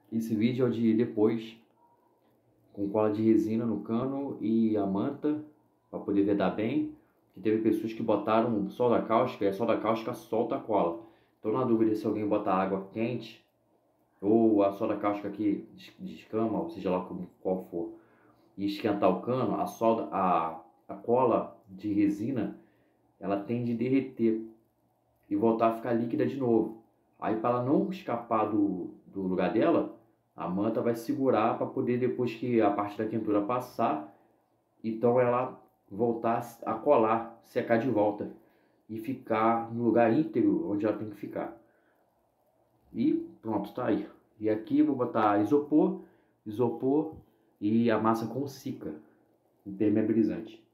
Esse vídeo é o de depois, com cola de resina no cano e a manta, para poder vedar bem. Que teve pessoas que botaram soda cáustica e a soda cáustica solta a cola. Estou na dúvida se alguém bota água quente ou a soda cáustica que descama, ou seja lá qual for, e esquentar o cano, a cola de resina, ela tende a derreter e voltar a ficar líquida de novo. Aí, para ela não escapar do lugar dela, a manta vai segurar para poder, depois que a parte da quentura passar, então ela voltar a colar, secar de volta e ficar no lugar íntegro onde ela tem que ficar. E pronto, tá aí. E aqui eu vou botar isopor e a massa com cica, impermeabilizante.